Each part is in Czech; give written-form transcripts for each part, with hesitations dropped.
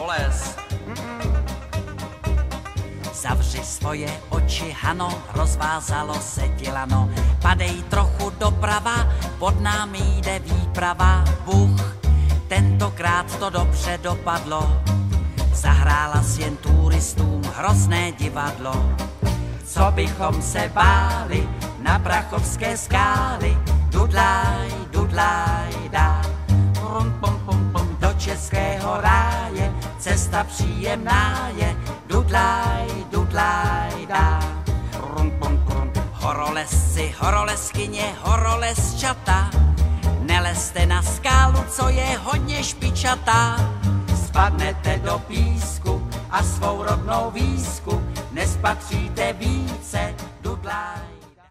Voles. Zavři svoje oči, Hano, rozvázalo se ti lano. Padej trochu doprava, pod námi jde výprava. Bůh, tentokrát to dobře dopadlo. Zahrála s jen turistům hrozné divadlo. Co bychom se báli na prachovské skály. Dudlaj, dudlaj, dá. Rum, pum, pum, pum, do českého ráje. Cesta příjemná je. Dudlaj, dudlaj, dá. Rum, pum, pum. Horolezci, horolezkyně, horolezčata. Nelezte na skálu, co je hodně špičatá. Spadnete do písku a svou rodnou výsku nespatříte více. Dudlaj.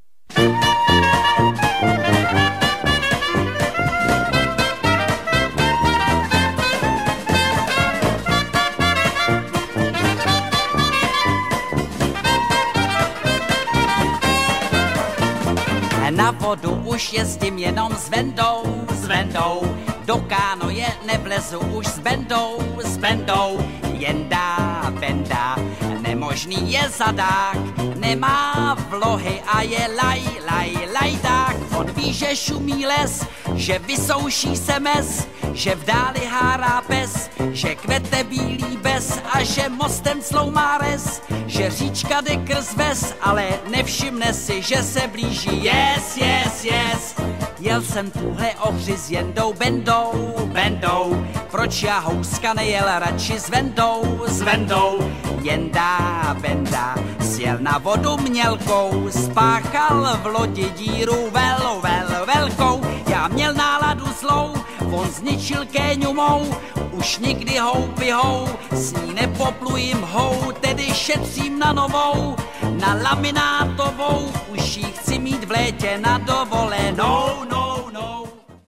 Na vodu už jezdím jenom s Vendou, do kánoje nevlezu už s Bendou, jendá, Benda, nemožný je zadák, nemá vlohy a je lajdák. On ví, že šumí les, že vysouší se mes, že v dáli hárá pes, že kvete bílý bez a že mostem cloumá res, že říčka jde krz ves, ale nevšimne si, že se blíží. Yes. Jel jsem tuhle ohři s Jendou Bendou, proč já houska nejel radši s Vendou. Jendá, Benda, sjel na vodu mělkou, spáchal v lodi díru velkou. Já měl náladu zlou, on zničil kéňu mou, už nikdy hou, s ní nepoplujím hou, tedy šetřím na novou, na laminátovou, už ji chci mít v létě na dovolenou.